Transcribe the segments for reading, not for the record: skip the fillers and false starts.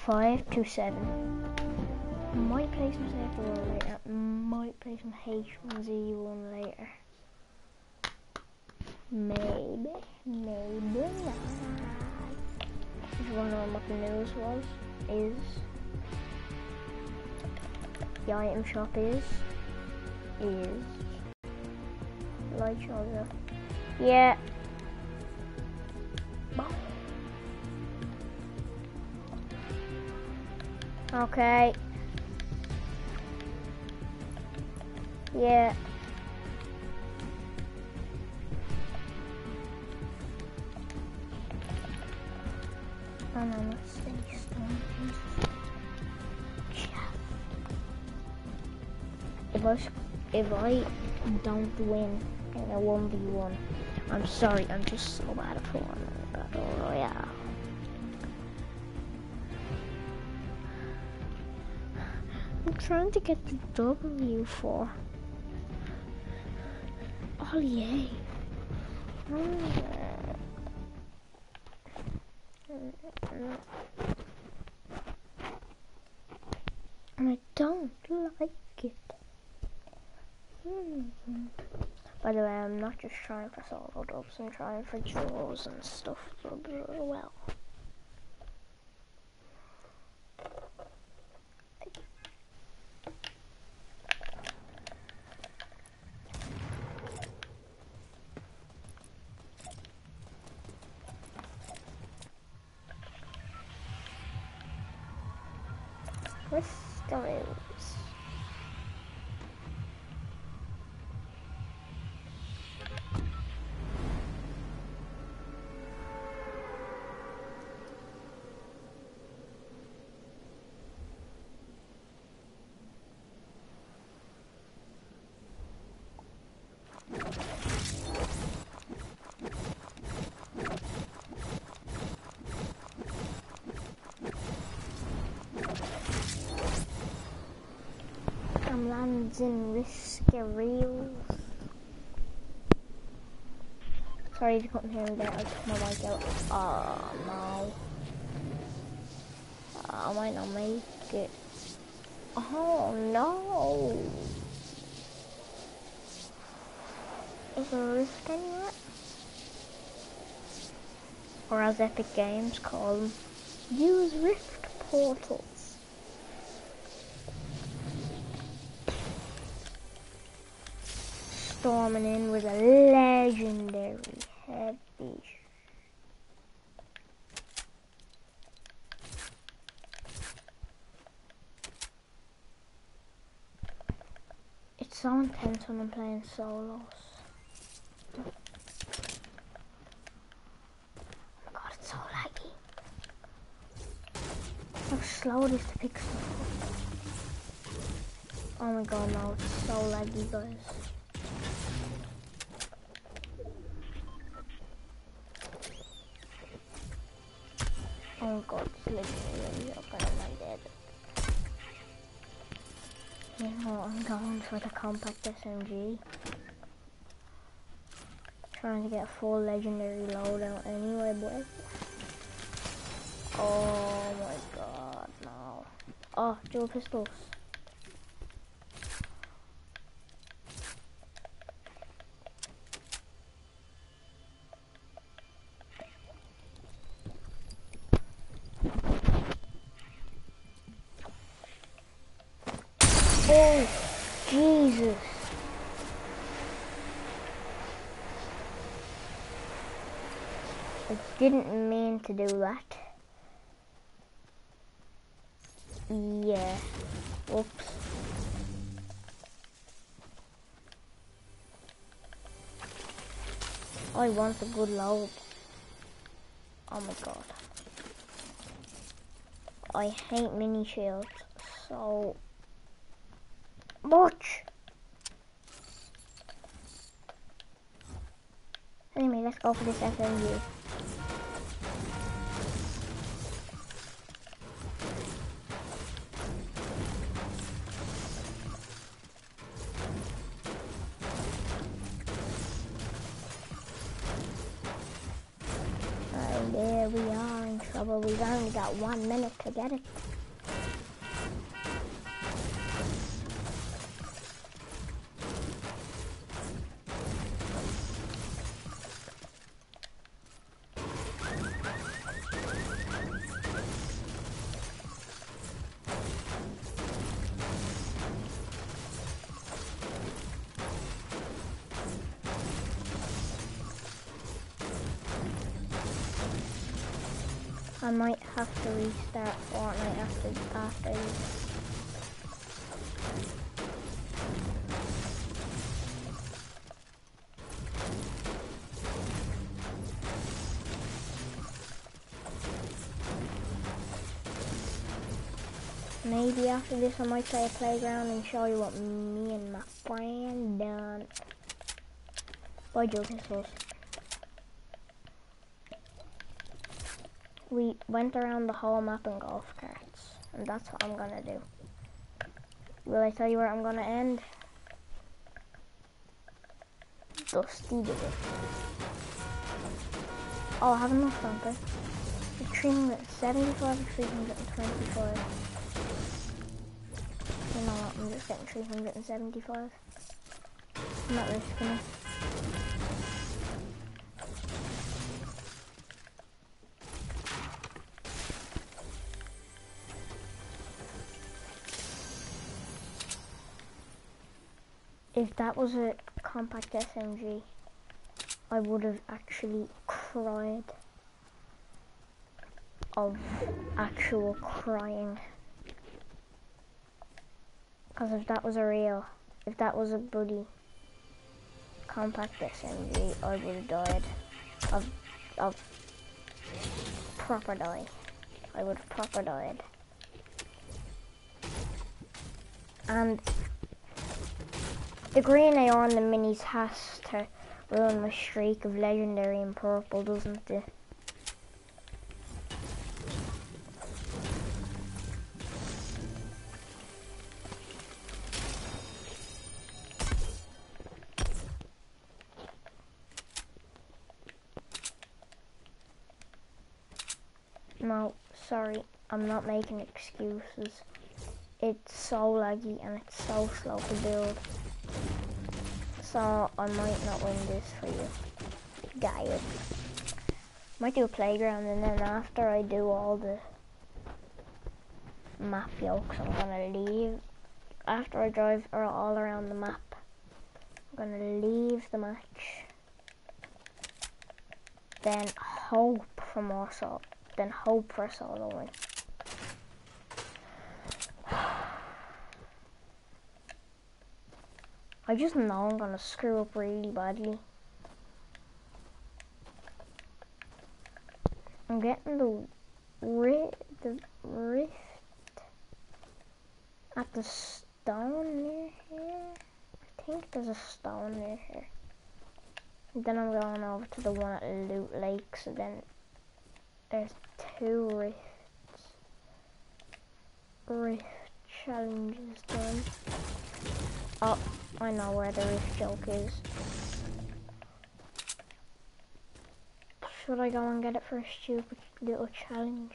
527. Might play some Safe later. Might play some H1Z1 later. Maybe not. If you want to know what the news is the item shop is light charger. Yeah. Okay. Yeah. Oh no, let's stay strong. If I don't win in a 1v1, I'm sorry, I'm just so bad at playing Battle Royale. I'm trying to get the W for. Oh yay. And I don't like it. By the way, I'm not just trying for solo dubs, I'm trying for duos and stuff dubs as well. Where's the moves? I'm landing risky reels. Sorry if you couldn't hear me there, I took my mic out. Oh no. I might not make it. Oh no. Is there a risk anywhere? Or as Epic Games call them, use rift portals. Storming in with a legendary heavy. It's so intense when I'm playing solos. Oh my god, it's so laggy. How slow it is to pick stuff up. Oh my god, no, it's so laggy, guys. Oh god, it's literally up and I'm dead. You know, I'm going for the compact SMG. Trying to get a full legendary loadout anyway, boy. Oh my god, no. Oh, dual pistols. Oh, Jesus. I didn't mean to do that. Yeah. Whoops. I want a good load. Oh my god. I hate mini shields so much. Anyway, let's go for this FMU. And there we are in trouble. but we've only got 1 minute to get it. I might have to restart Fortnite after this. Maybe after this I might play a playground and show you what me and my friend done. Bye, Joe Pistols. We went around the whole map in golf carts, and that's what I'm gonna do. Will I tell you where I'm gonna end? Dusty did it. Oh, I have enough something. 375 or 325. You know what, I'm just getting 375. I'm not risking it. If that was a compact SMG, I would have actually cried of actual crying. Because if that was a bloody compact SMG, I would have died of proper die. I would have proper died. And the green AR on the minis has to ruin my streak of legendary and purple, doesn't it? No, sorry, I'm not making excuses. It's so laggy and it's so slow to build. So I might not win this for you, guys. Might do a playground, and then after I do all the map yokes, I'm gonna leave. After I drive all around the map, I'm gonna leave the match. Then hope for more solo. Then hope for a solo win. I just know I'm gonna screw up really badly. I'm getting the rift at the stone near here. I think there's a stone near here. And then I'm going over to the one at Loot Lake, so then there's 2 rift challenges done. Oh, I know where the rift joke is. Should I go and get it for a stupid little challenge?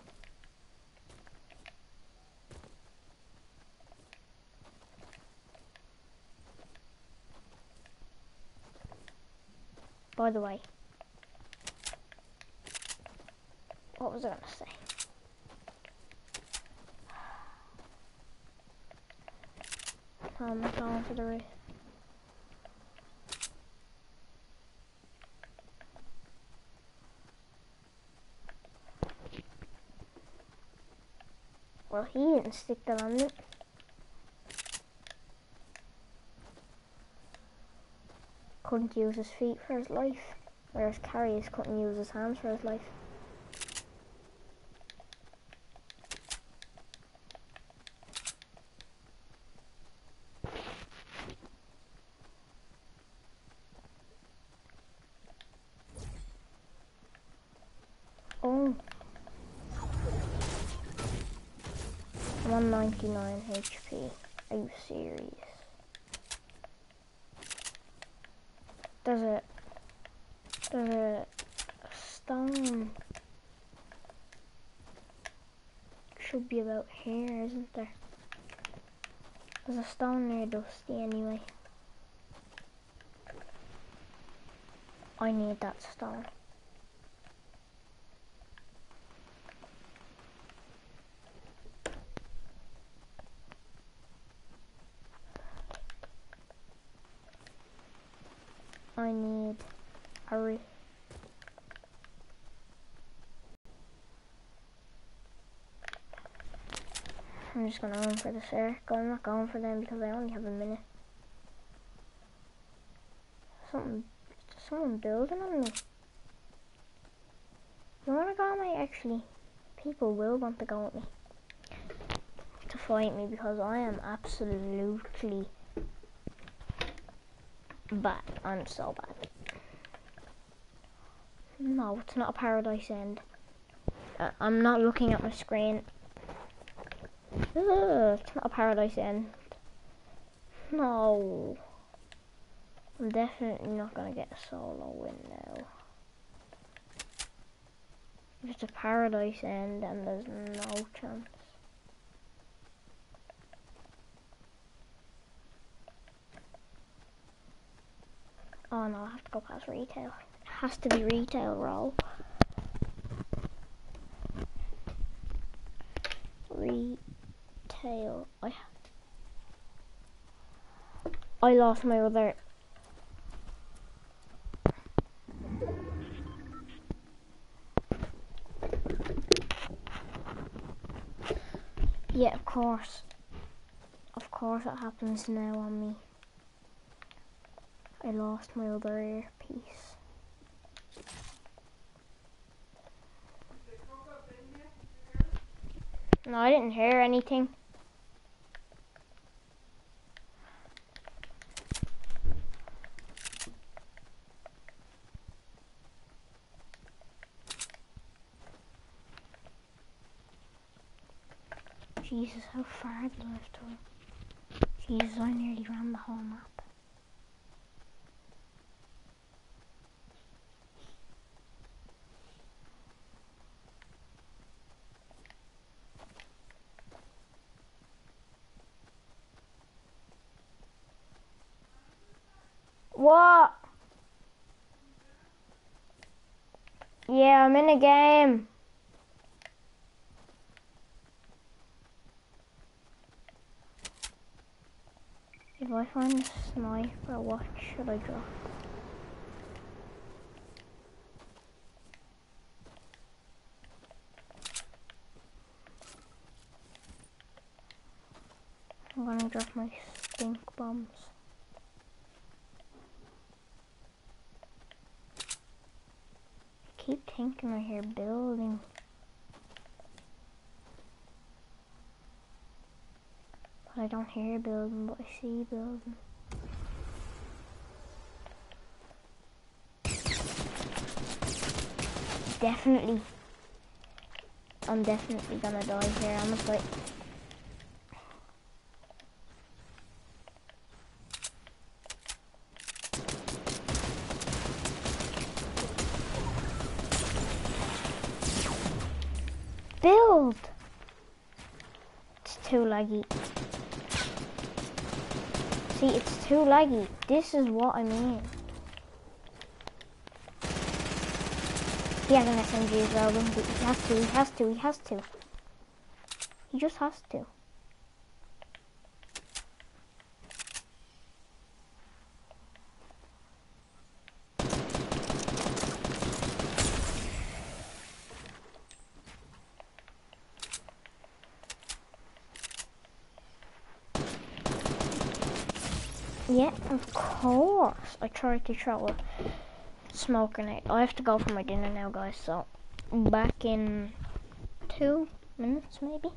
By the way, what was I gonna say? I'm going for the rift. Well, he didn't stick the landing. Couldn't use his feet for his life, whereas Carriers couldn't use his hands for his life. Oh, I'm on 99 HP. Are you serious? There's a stone should be about here, isn't there? There's a stone there, Dusty, anyway. I need that stone. I need a I'm just gonna run for the circle. I'm not going for them because I only have a minute. Someone building on me. You wanna go on me? Actually, people will want to go with me to fight me because I am absolutely bad. I'm so bad. No, it's not a paradise end. I'm not looking at my screen. It's not a paradise end. No. I'm definitely not gonna get a solo win now. If it's a paradise end, and there's no chance. Oh no, I have to go past retail. It has to be retail roll. Retail. I lost my other. Yeah, of course. Of course it happens now on me. I lost my other earpiece. No, I didn't hear anything. Jesus, how far did I have to? Jesus, I nearly ran the whole map. What? Yeah, I'm in a game. If I find a sniper, what should I drop? I'm gonna drop my stink bombs. I keep thinking I hear building. But I don't hear building, but I see building. Definitely. I'm definitely gonna die here, honestly. Build! It's too laggy. See, it's too laggy. This is what I mean. He has an SMG as well, doesn't he? He has to. He just has to. Yeah, of course. I tried to throw a smoke grenade. I have to go for my dinner now, guys, so back in 2 minutes, maybe.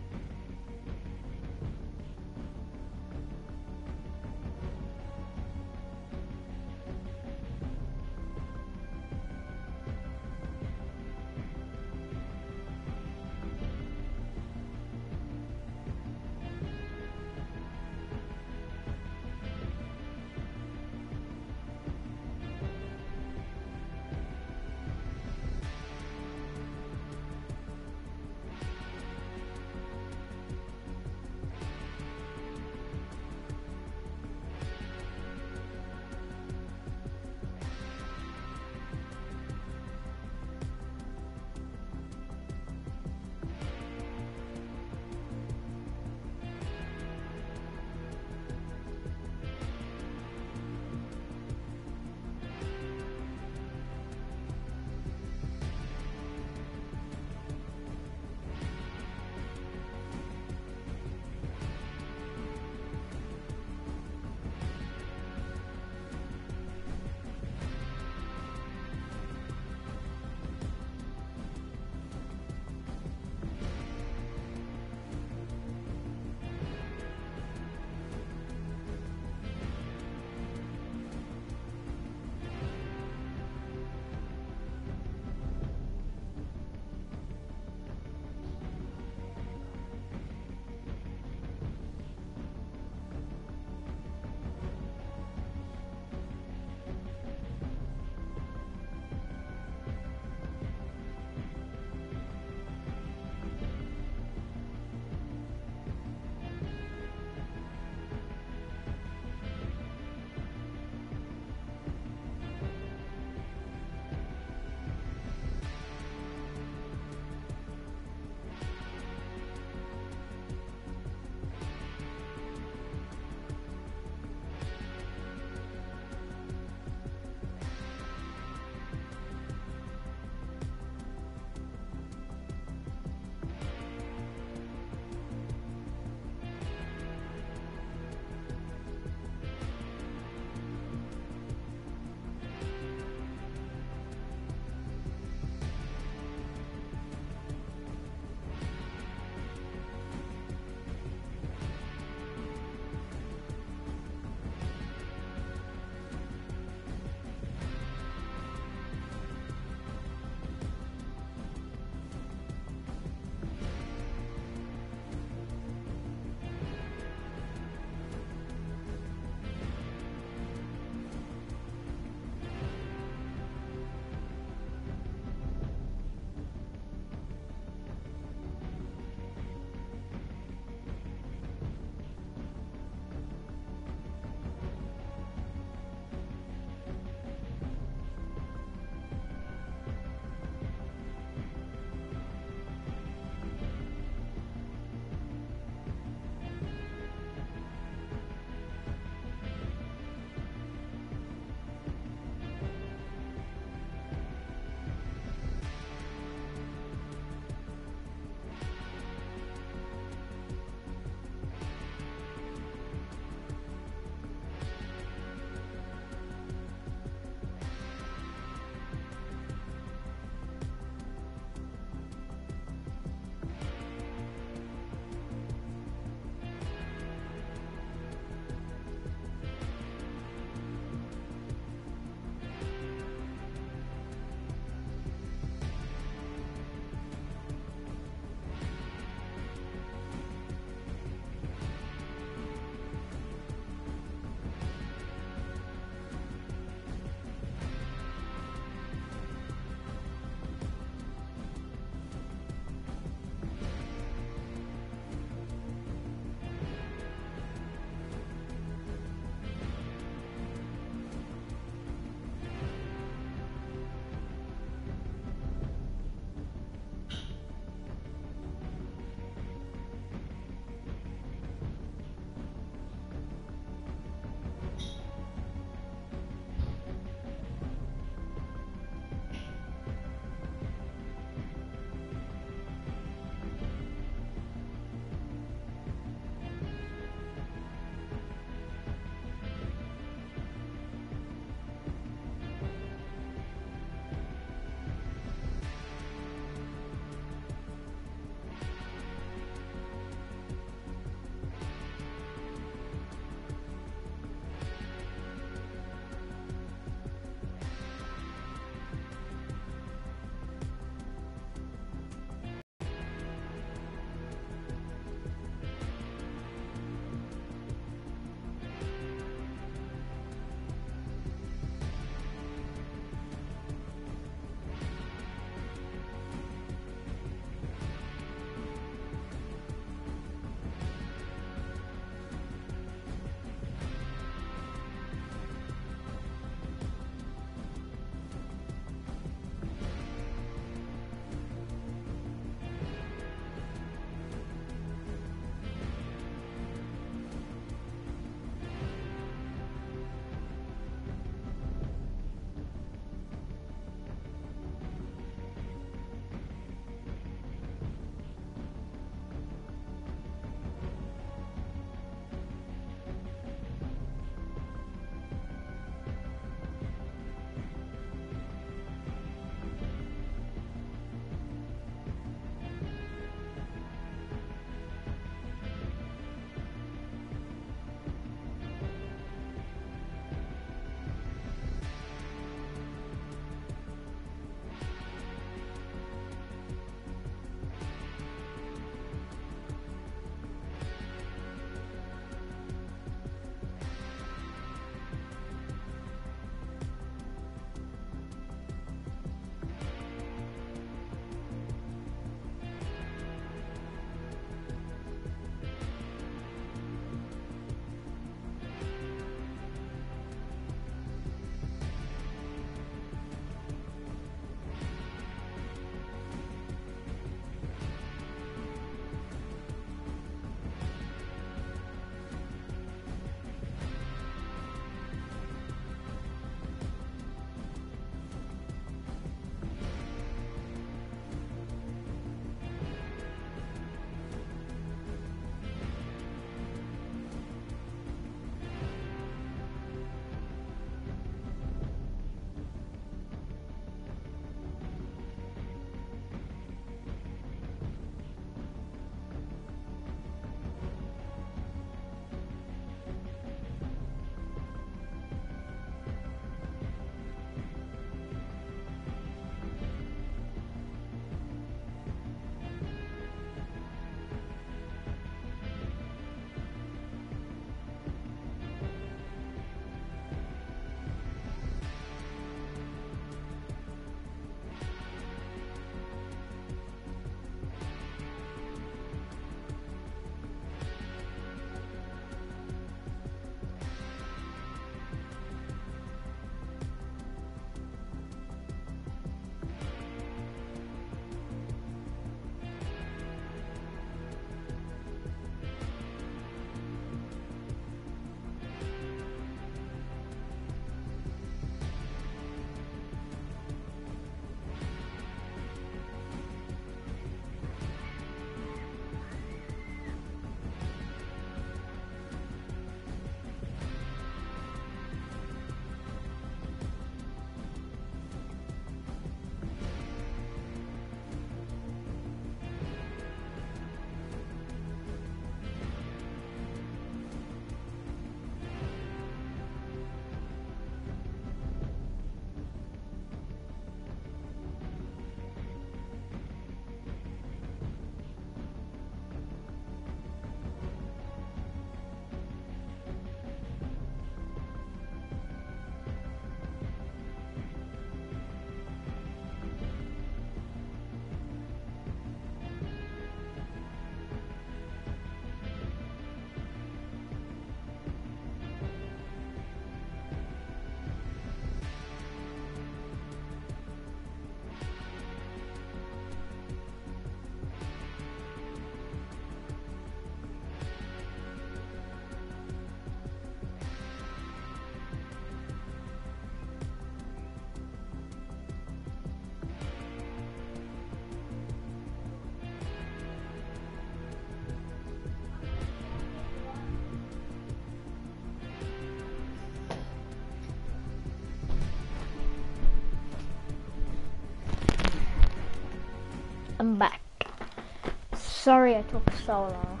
I'm back. Sorry I took so long.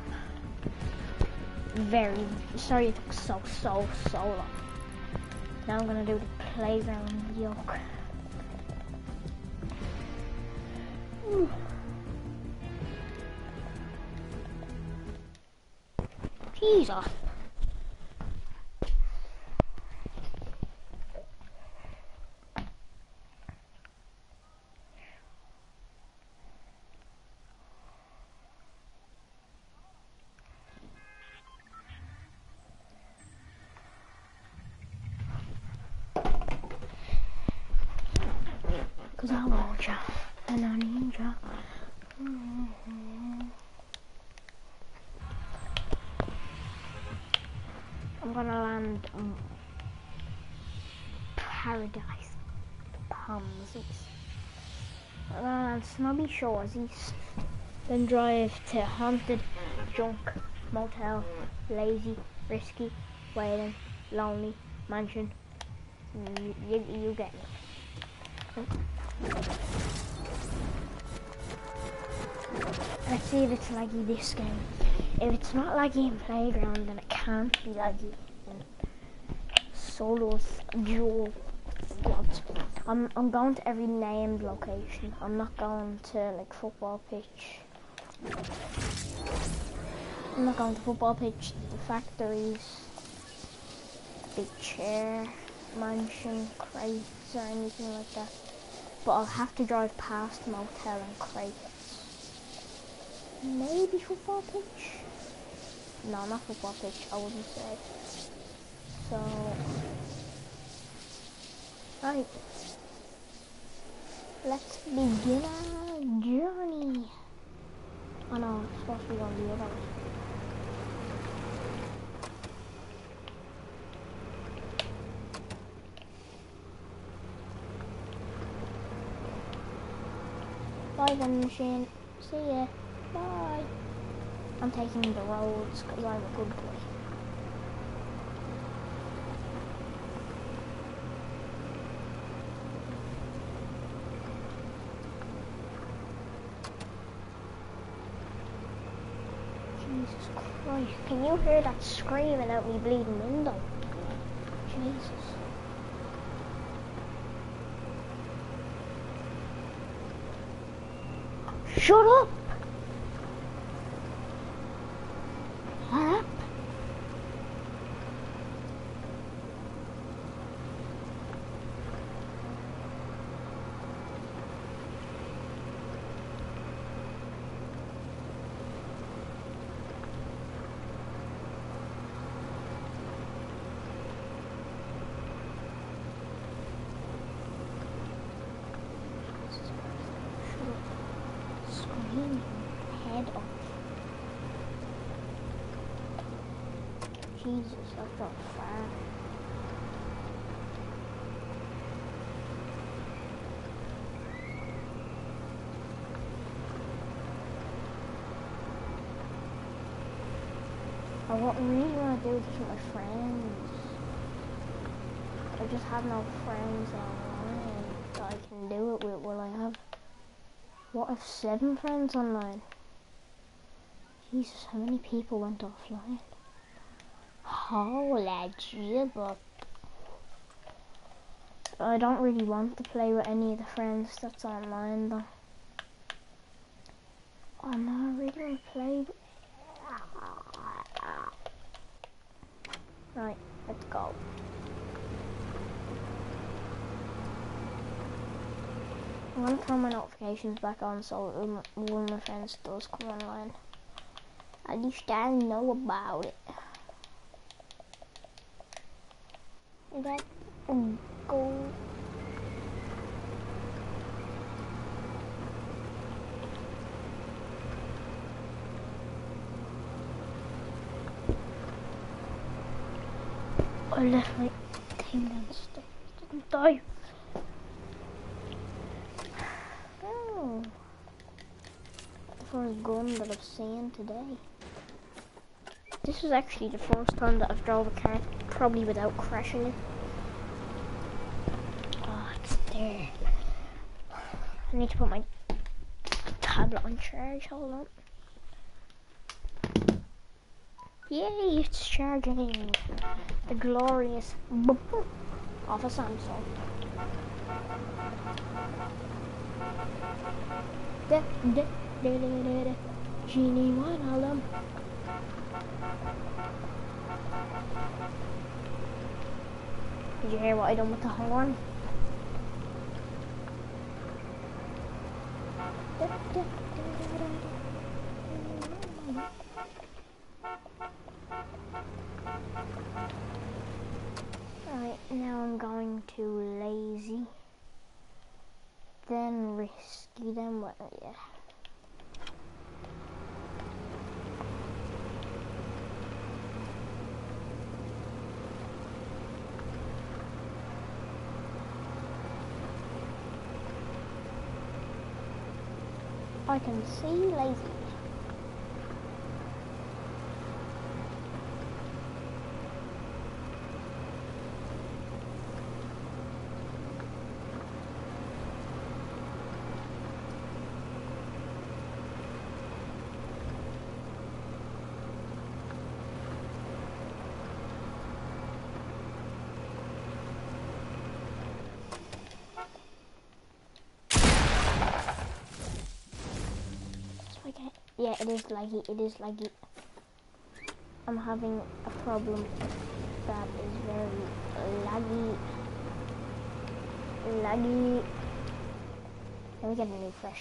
Very sorry it took so long. Now I'm gonna do the playground yoke. Jesus. Cause I want ya, and I need ya. I'm gonna land on Paradise Palms East. I'm gonna land Snobby Shores East. Then drive to Haunted, Junk, Motel, Lazy, Risky, Wailing, Lonely, Mansion. You get me. Let's see if it's laggy this game. If it's not laggy in Playground, then it can't be laggy in Solos Dual Squads. I'm going to every named location. I'm not going to like football pitch. I'm not going to football pitch, the factories, big chair, mansion, crates or anything like that. But I'll have to drive past motel and crates. Maybe football pitch? No, not football pitch, I wouldn't say. So, right. Let's begin our journey. Oh no, it's supposed to be on the other way. Bye vending machine. See ya. Bye. I'm taking the roads because I'm a good boy. Jesus Christ. Can you hear that screaming out me bleeding window? Jesus. Shut up! Shut up! Head off. Jesus, that's not far. I really want to do this with my friends. I just have no friends online that I can do it with. Well, I have, what, I have 7 friends online. Jesus, how many people went offline? Holy jibber. I don't really want to play with any of the friends that's online though. Oh no, I really want to play with... Right, let's go. I'm going to turn my notifications back on so one of my friends does come online. At least I know about it. Let's go. I left my thing downstairs. Didn't die. Oh. The first gun that I've seen today. This is actually the first time that I've drove a car probably without crashing it. Oh, it's there. I need to put my tablet on charge. Hold on. Yay, it's charging. The glorious of a Samsung. Genie one of them. Did you hear what I done with the horn? Alright, now I'm going to lazy, then risky, then what? Yeah. I can see lazy. Yeah, it is laggy, it is laggy. I'm having a problem that is very laggy. Laggy. Let me get a new fresh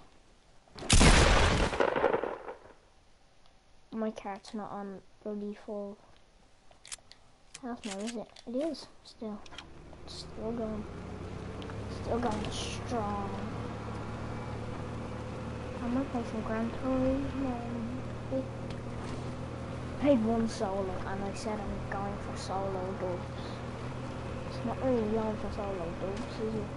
card. My card's not on bloody full health now, is it? It is, still. It's still going. Still going strong. I might play some Gran Turismo. I played one solo and I said I'm going for solo dubs. It's not really going for solo dubs, is it?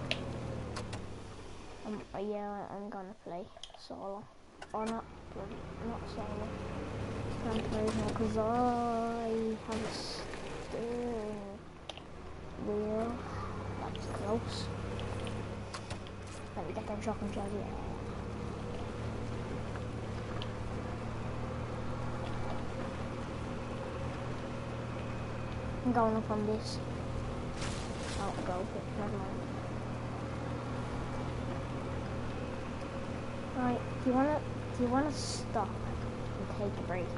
Yeah, I'm gonna play solo. Or not solo. Gran Turismo because I have a steering wheel. That's close. Let me get them shotgun shells, yeah. I'm going up on this. Oh, go, but never mind. Right, do you wanna stop and take a break?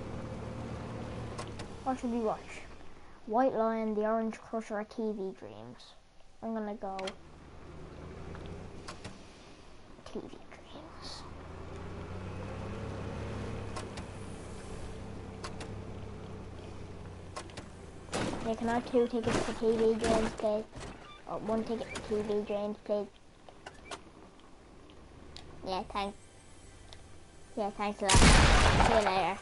What should we watch? White Lion, The Orange Crusher, or TV Dreams? I'm gonna go TV Dreams. Yeah, can I have 2 tickets for TV Dreams, please? Or 1 ticket for TV Dreams, please? Yeah, thanks. Yeah, thanks a lot. See you later.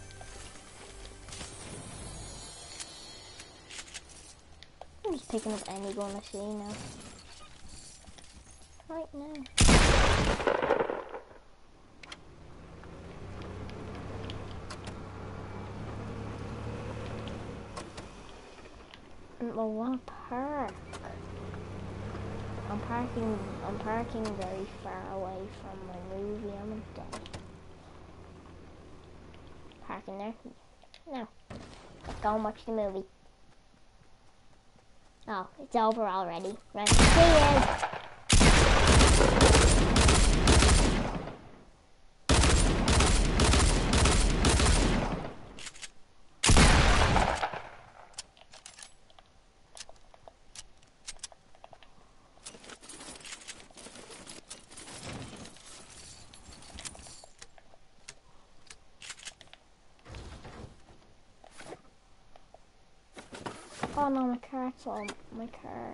I'm just picking up any gun I see now. Right now. I want to park. I'm parking very far away from my movie. I'm dead. Parking there. No. Let's go and watch the movie. Oh, it's over already. Right. Cheers! Oh no, my cart's all, my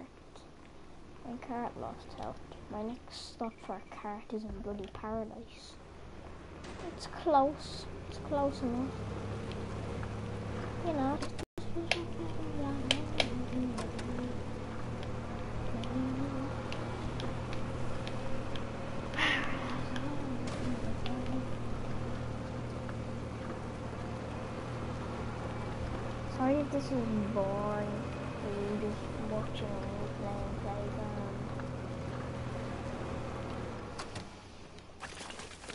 cart lost health. My next stop for a cart is in bloody Paradise. It's close enough. You know. Sorry if this is boring for you just watching me playing Playground.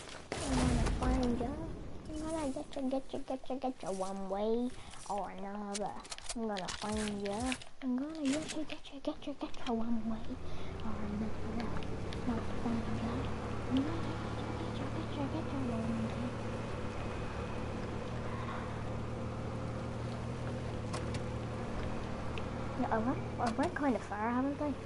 ya. I'm gonna get you one way or another. I'm gonna find ya. I'm gonna get you one way or another. Not to find ya. I'm gonna get you one way. Yeah, I went kind of far, haven't I?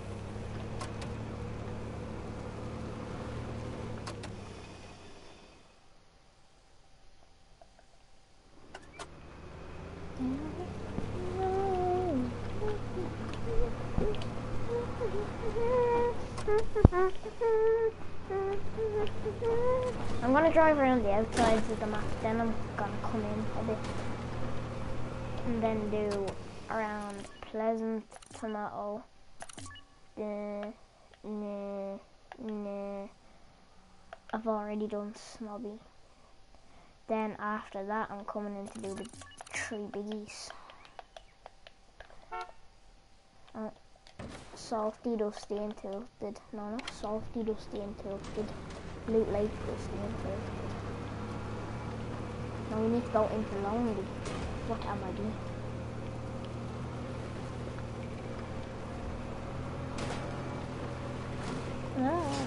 I'm gonna drive around the outsides of the map, then I'm gonna come in a bit and then do around Pleasant, Tomato, I've already done Snobby. Then after that I'm coming in to do the 3 biggies. Salty, Dusty and Tilted. No, not Salty, Dusty and Tilted. Loot Lake, Dusty and Tilted. Now we need to go into Lonely. What am I doing? Ah.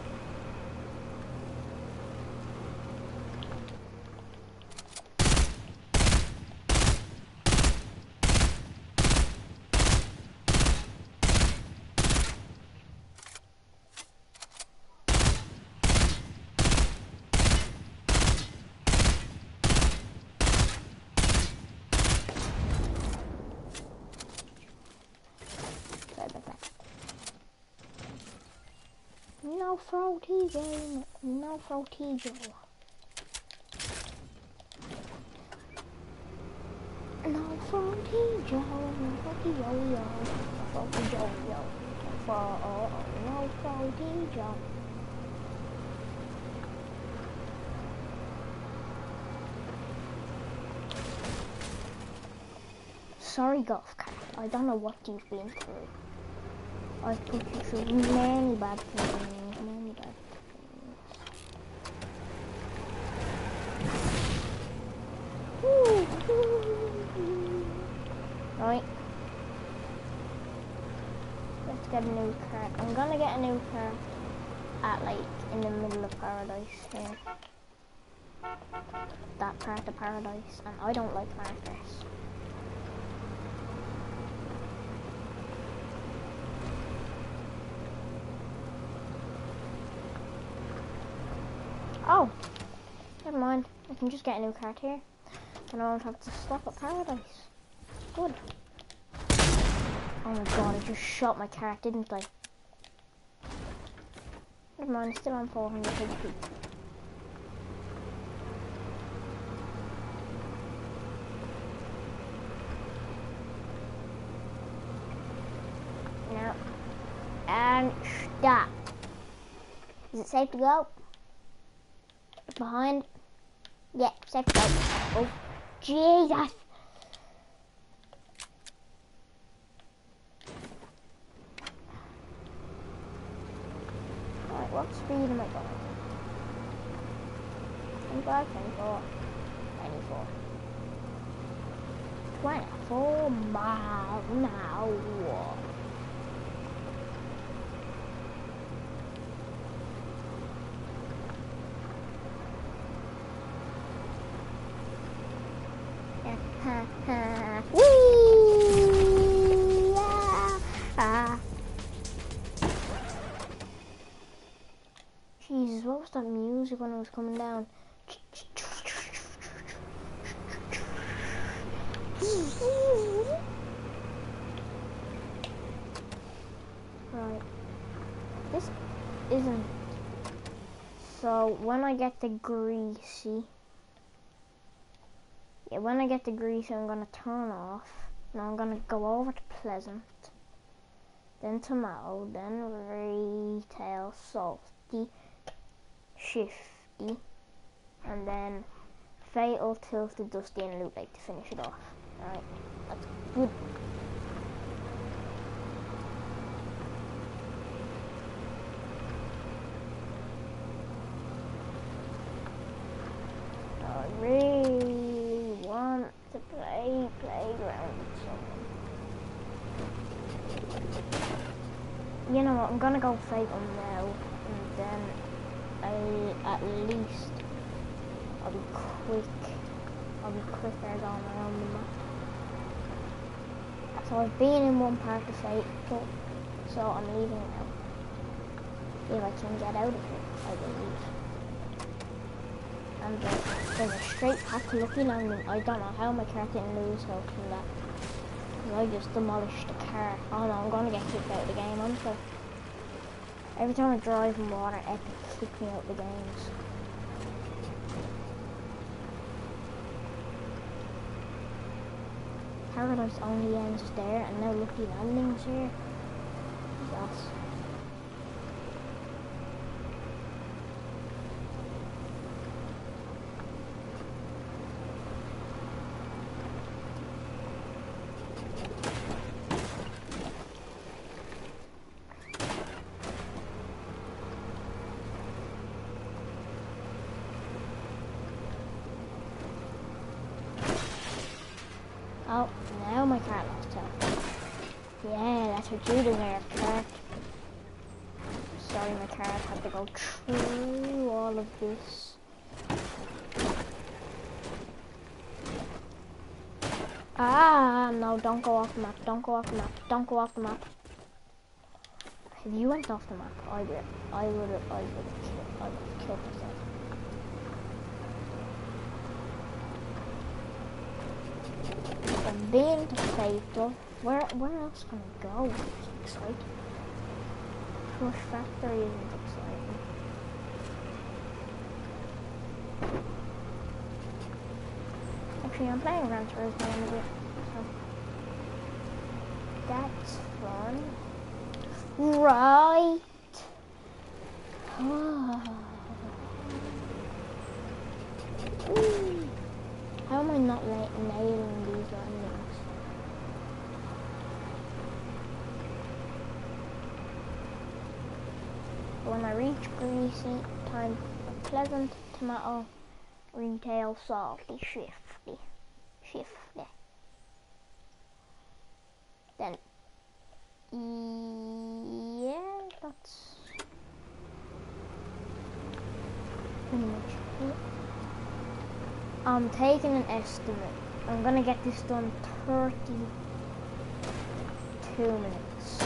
No Frotigo, no Frotigo. No Frotigo, no Frotigo, yo. Frotigo, yo. No Frotigo. Sorry, golf cart. I don't know what you've been through. I've put you through many bad things. Right. Let's get a new card. I'm gonna get a new card at like in the middle of paradise here. That part of paradise, and I don't like markers. Oh, never mind. I can just get a new card here. And I won't have to stop at paradise. Good. Oh my god, I just shot my cart, didn't I? Never mind, it's still on 400 HP. Now, and stop. Is it safe to go? Behind? Yeah, safe to go. Oh, Jesus! Alright, what speed am I going? 25, 24, 24. 24 miles an hour. Whee! Ah. Jesus, what was that music when I was coming down? Right. This isn't. So when I get the greasy. Yeah, when I get the greasy, I'm gonna turn off. Now I'm gonna go over to Pleasant, then Tomato, then Retail, Salty, Shifty, and then Fatal, Tilted, Dusty, and Loot Lake to finish it off. Alright, that's good. really want to play Playground with someone. You know what, I'm gonna go fight them now, and then at least I'll be quicker going around the map. So I've been in one part of the fight, so I'm leaving now. If I can get out of it, I will leave. And there's a straight path to Lucky Landing. I don't know how my car didn't lose health from that. I just demolished the car. Oh no, I'm gonna get kicked out of the game, I'm so. Every time I drive in water, Epic kick me out of the games. Paradise only ends there, and now Lucky Landing's here. Yes. Oh, now my car lost health. Yeah, that's what you deserve, correct? Sorry, my car had to go through all of this. Ah, no, don't go off the map, don't go off the map, don't go off the map. If you went off the map, I would have killed myself. I've been to Fatal. Where else can I go? It's exciting. Crush Factory isn't exciting. Actually, I'm playing Gran Turismo in a bit, so that's fun. Right. How am I not nailing these landings? When I reach Greasy, time for pleasant tomato retail salty shifty. Then, yeah, that's pretty much it. I'm taking an estimate. I'm gonna get this done 32 minutes.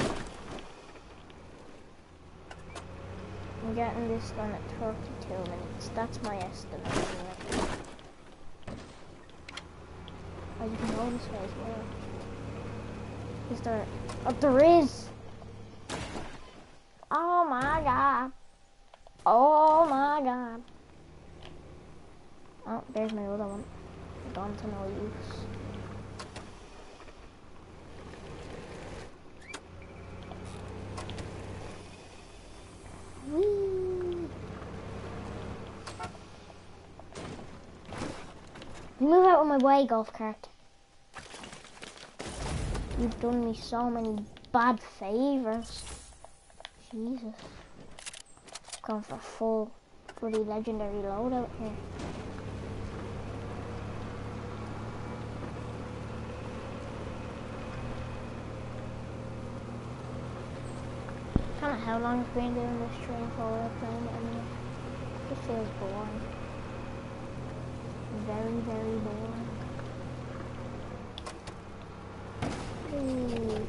I'm getting this done at 32 minutes. That's my estimate anyway. Oh, you can go this way as well. Is there? Oh, there is! Oh my god. Oh my god. Oh, there's my other one. Gone to no use. Whee! Move out of my way, golf cart. You've done me so many bad favors. Jesus. Going for full bloody legendary loadout here. I don't know how long I've been doing this train for playing it anyway. It feels boring. Very, very boring. Ooh.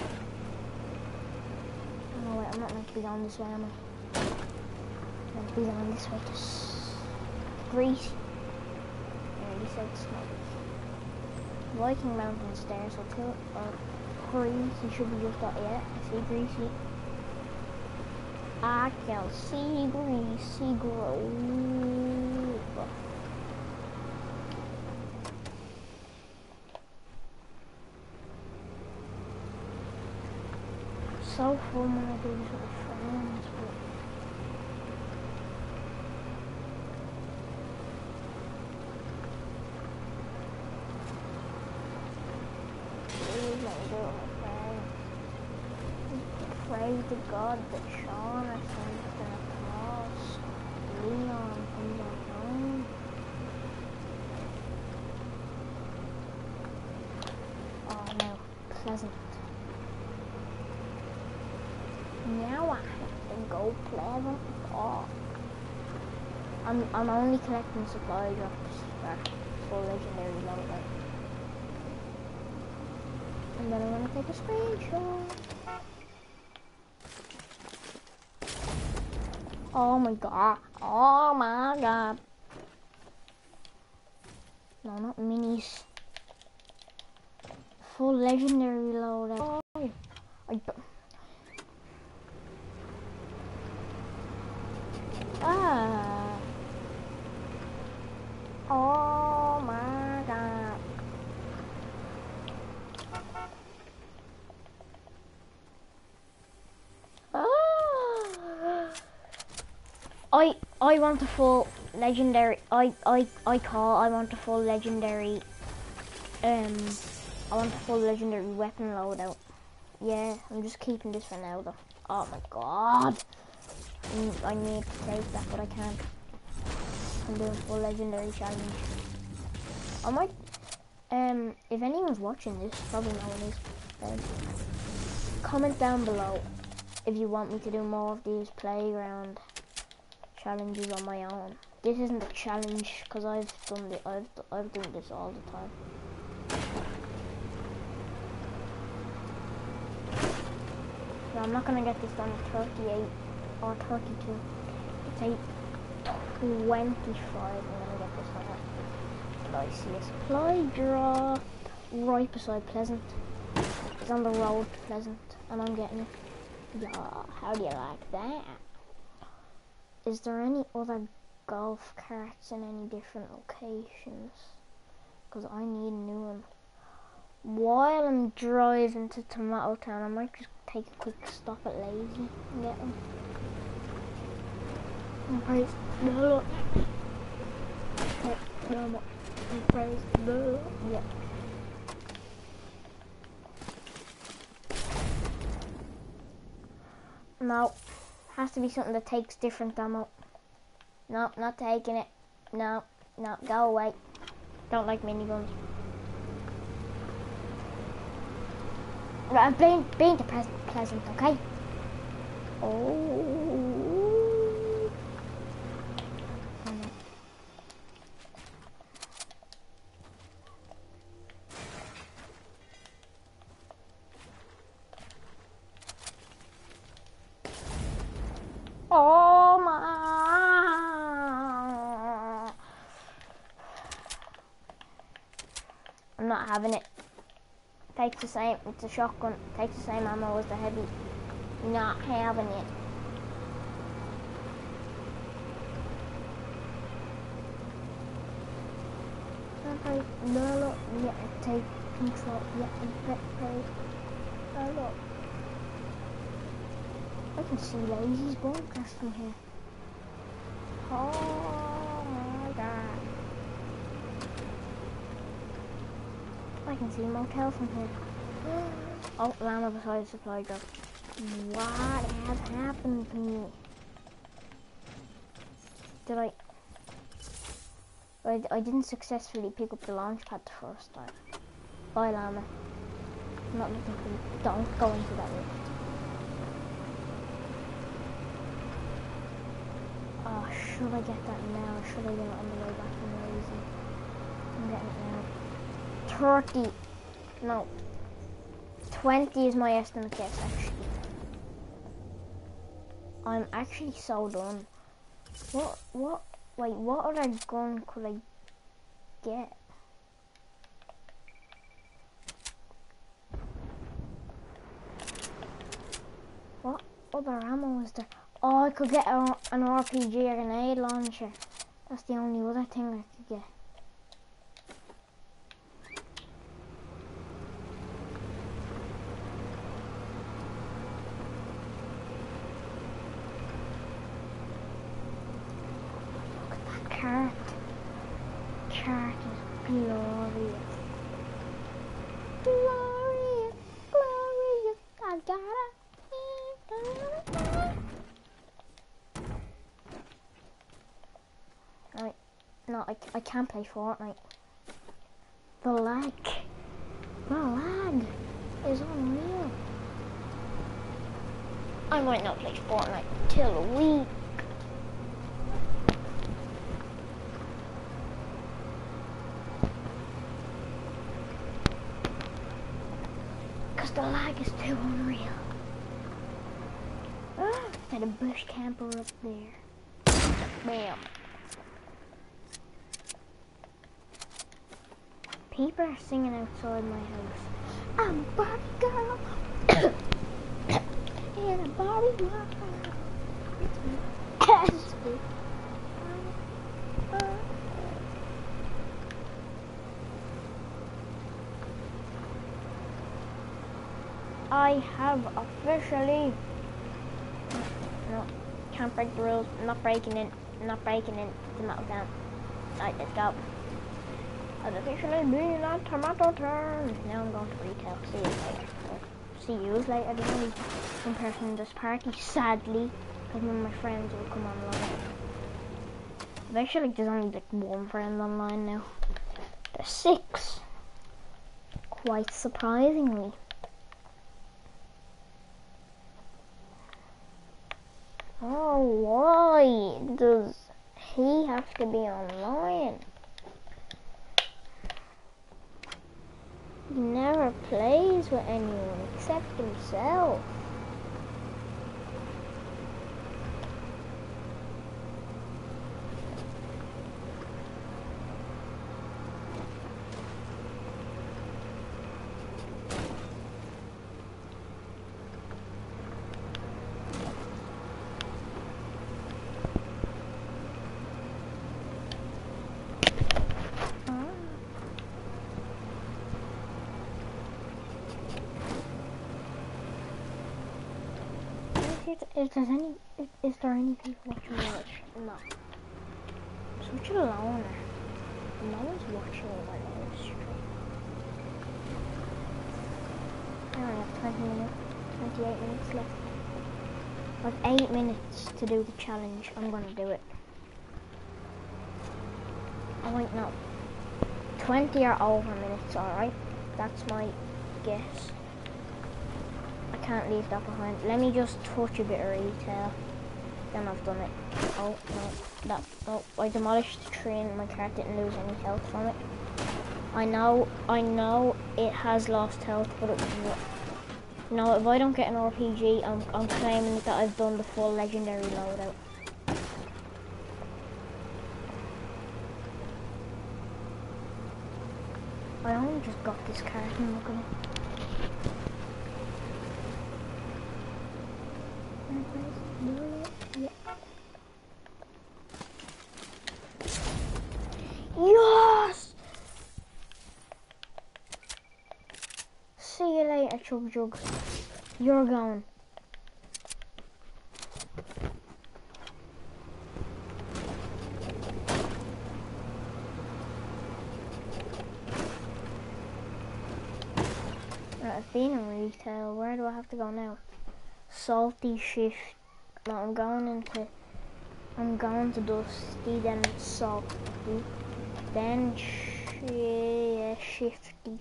Oh wait, I'm not meant to be going this way, am I? I'm meant to be going this way to Greasy. I already said smoke. Viking Mountain Stairs or Greasy should be just got yet. I see Greasy. I can see Greasy Grove. So fun when I do this with friends, but please let me do it with my friends. Pray to God that Sean or something across Leon comes on home. Oh no, Pleasant. Now I have to go Pleasant. Oh. I'm only collecting supply drops for legendary loadout. And then I'm gonna take a screenshot. Oh my god. Oh my god. No, not minis. Full legendary loadout. Oh, ah. Oh my god. Ah. I want a full legendary. I want a full legendary. I want a full legendary weapon loadout. Yeah, I'm just keeping this for now though. Oh my god. I need to take that, but I can't. I'm doing full legendary challenge. I might, if anyone's watching this, probably no one is, comment down below if you want me to do more of these playground challenges on my own. This isn't a challenge because I've done this all the time. So I'm not gonna get this done at 38 or 32. It's 8:25. I'm gonna get this done at. I see a supply drop right beside Pleasant. It's on the road to Pleasant, and I'm getting it. Yeah, how do you like that? Is there any other golf carts in any different locations? Because I need a new one. While I'm driving to Tomato Town, I might just take a quick stop at Lazy and get them. And praise the Lord. And praise the Lord. Yeah. No. Has to be something that takes different ammo. No, not taking it. No, go away. Don't like miniguns. Right, I'm being to Pleasant, okay? Oh. Oh my. I'm not having it. Takes the same, it's a shotgun, takes the same ammo as the heavy. Not having it. No, yeah, take control, yeah, no. I can see Lazy's bunkers from here. Oh my god. I can see a motel from here. Oh, llama beside the supply drop. What has happened to me? Did I didn't successfully pick up the launch pad the first time. Bye, llama. I'm not looking for you. Don't go into that rift. Oh, should I get that now or should I get it on the way back from Lazy? I'm getting it now. 30. No. 20 is my estimate guess, actually. I'm actually so done. Wait, what other gun could I get? What other ammo is there? Oh, I could get an RPG or a grenade launcher. That's the only other thing I could get. Cart is glorious. Glorious, glorious, I got it. Right, no, I can't play Fortnite. The lag. is unreal. I might not play Fortnite till a week. Because the lag is too unreal. There's a bush camper up there. Bam. People are singing outside my house. I'm a Barbie girl. In a Barbie world. I have officially... No, can't break the rules. I'm not breaking in. I'm not breaking in the metal down. Alright, let's go. I've officially been on Tomato Turn. Now I'm going to retail. See you later. See you later. There's only one person in this party, sadly, because none of my friends will come online. Eventually, there's only like one friend online now. There's 6. Quite surprisingly. Oh, why does he have to be online? He never plays with anyone except himself. Is there any people watching my watch? No. Switch it alone. No one's watching my live stream. I only have 20 minutes, 28 minutes left. I have 8 minutes to do the challenge. I'm gonna do it. Oh wait, no. 20 or over minutes, alright? That's my guess. I can't leave that behind. Let me just touch a bit of retail. Then I've done it. Oh no, I demolished the tree and my car didn't lose any health from it. I know it has lost health, but it was... No, if I don't get an RPG, I'm claiming that I've done the full legendary loadout. I only just got this card and look at it. Yes! See you later, Chug Jug. You're gone. Right, I've been in retail. Where do I have to go now? Salty shift. No, I'm going to Dusty, then Salty, then Shifty,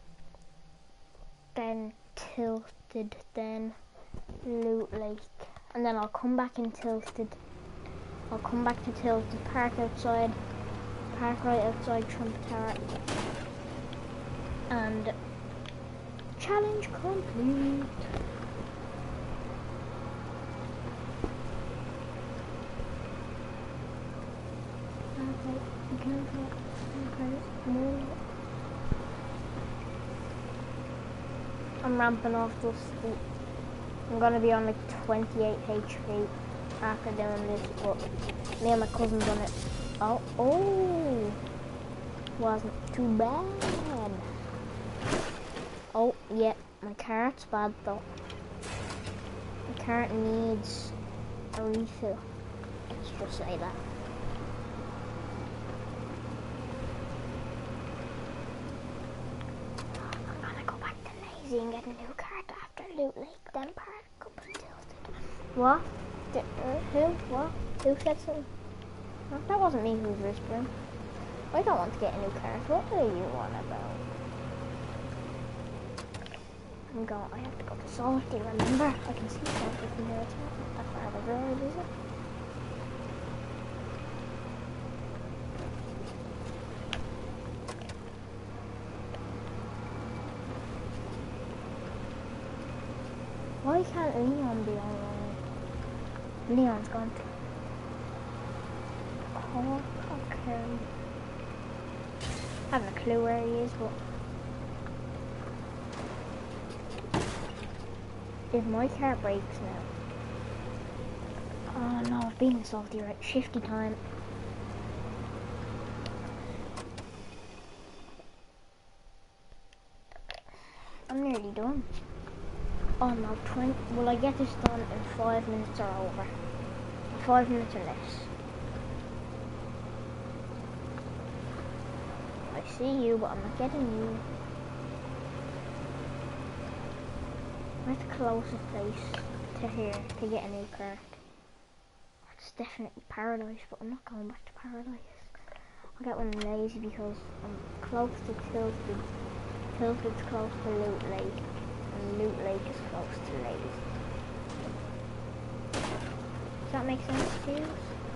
then Tilted, then Loot Lake, and then I'll come back in Tilted. I'll come back to Tilted, park right outside Trump Tower, and challenge complete. I'm ramping off Dusty. I'm gonna be on like 28 HP after doing this, but me and my cousin done it. Oh, wasn't too bad. Oh, yeah, my cart's bad though. My cart needs a refill. Let's just say that. And get a new card after Loot Lake, then park up and Tilted. What? Who? What? Who said something? No, that wasn't me who was whispering. I don't want to get a new card. What do you want about? I have to go to Salty, remember? I can see Salty from here, it's not that far of a road, is it? Why can't Leon be online? Leon's gone to Cork, okay. I haven't a clue where he is, but if my car breaks now. Oh no, I've been in Salty, right? Shifty time. I'm nearly done. Oh no, 20. Will I get this done in 5 minutes or over? 5 minutes or less. I see you, but I'm not getting you. Where's the closest place to here to get a new car? It's definitely Paradise, but I'm not going back to Paradise. I got one lazy because I'm close to Tilted. Tilted's close to Loot Lake, and Loot Lake is close to Lazy. Does that make sense to you?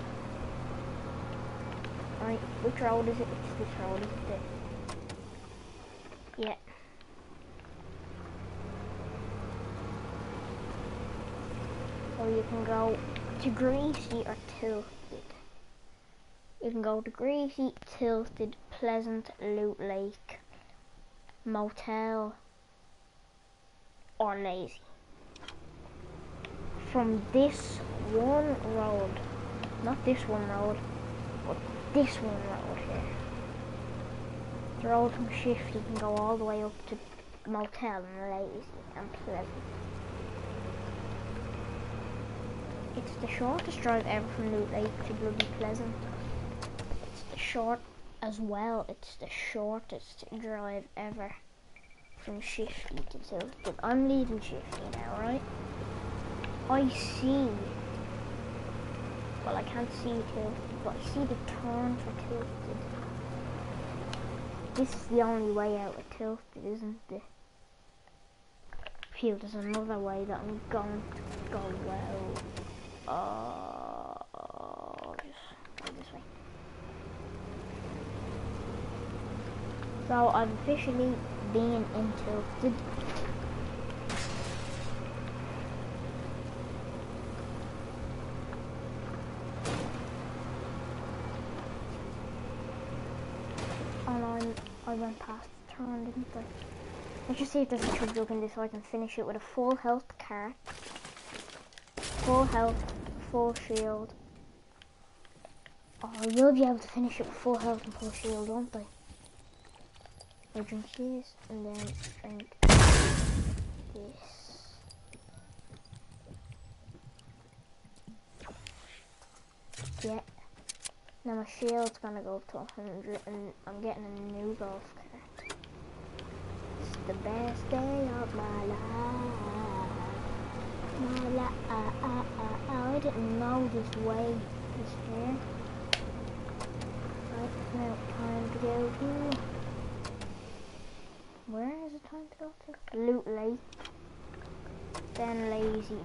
Right, which road is it? It's this road, isn't it? Yeah. So you can go to Greasy or Tilted. You can go to Greasy, Tilted, Pleasant, Loot Lake, Motel, or Lazy. From this one road, not this one road, but this one road here. The road from Shift, you can go all the way up to Motel and Lazy and Pleasant. It's the shortest drive ever from Loot Lake to bloody Pleasant. It's the short as well. It's the shortest drive ever from Shifty to Tilted. I'm leaving Shifty now, right? I see. Well, I can't see Tilted, but I see the turn for Tilted. This is the only way out of Tilted, isn't it? Phew, there's another way that I'm going to go well. Just go this way. So I've officially been in Tilted. And I went past the turn, didn't I? Let's just see if there's a chug jug in this so I can finish it with a full health cart. Full health, full shield. Oh, I will be able to finish it with full health and full shield, won't I? I drink this, and then drink this. Yeah. Now my shield's gonna go up to 100, and I'm getting a new golf cart. It's the best day of my life. I didn't know this way is here. Right, now time to go to... Where is it time to go to? Loot Lake. Then Lazy.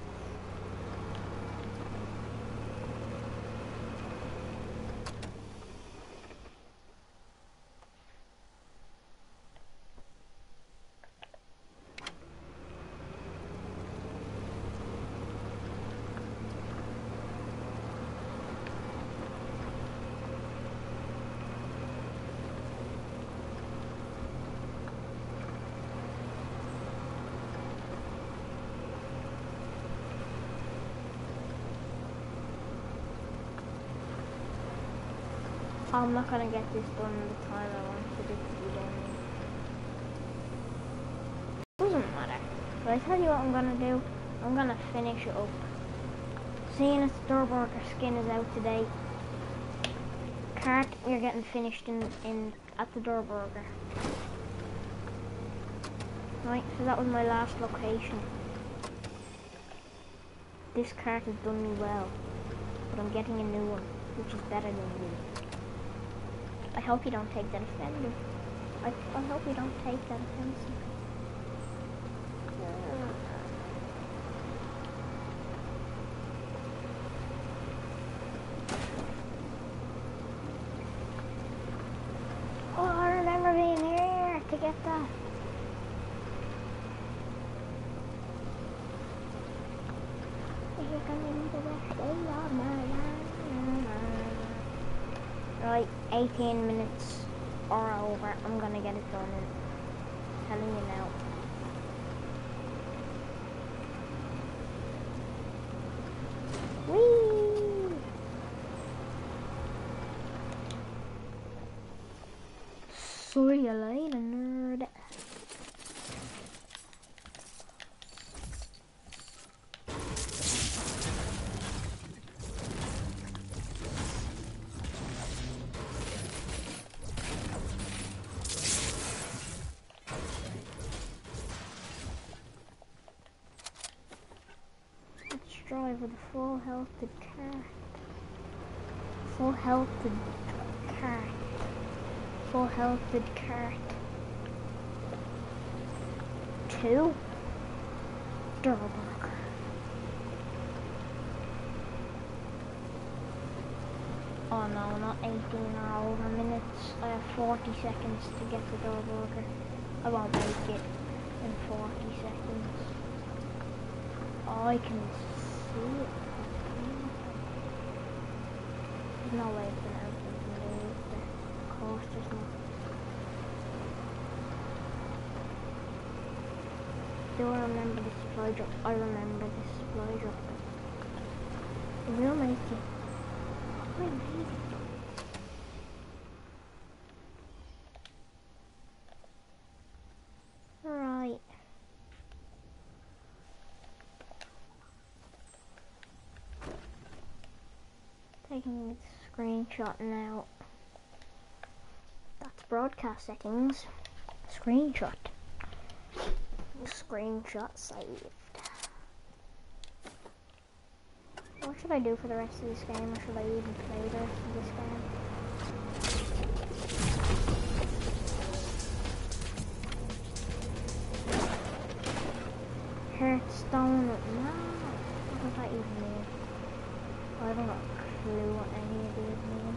I'm not gonna get this done in the time I wanted it to be done. Doesn't matter. But I tell you what I'm gonna do. I'm gonna finish it up. Seeing as the Durburger skin is out today. Cart, we're getting finished at the Durburger. Right, so that was my last location. This cart has done me well, but I'm getting a new one, which is better than me. I hope you don't take that offended. I hope you don't take that offensive. Oh, I remember being here to get that. Right, 18 minutes are over. I'm gonna get it done. I'm telling you now. Whee! See you later, nerd. Drive with a full healthed car. Full healthed car. Full healthed cart. 2. Durburger. Oh no, not 18 or over minutes. I have 40 seconds to get to Durburger. I won't make it in 40 seconds. Oh, I can see it. There's no way it's gonna open from there. Of course there's not. Do I remember the supply drop? I remember the supply drop. It will make it. Oh, I made it. Right. Taking a screenshot now. That's broadcast settings. Screenshot. Screenshot saved. What should I do for the rest of this game, or should I even play the rest of this game? Hearthstone. No. What does that even mean? I haven't got a clue what any of these mean.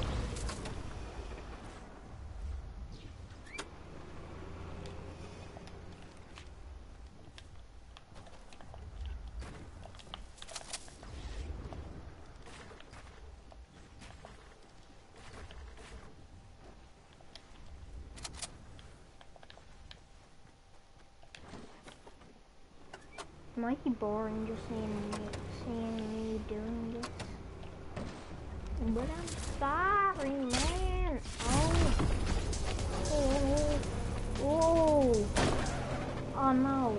It might be boring just seeing me doing this. But I'm sorry, man. Oh, oh no.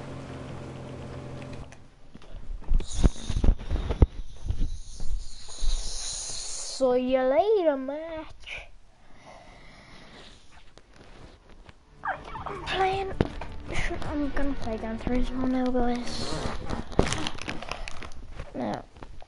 See you later, match. I'm gonna play Gran Turismo now, guys. Now.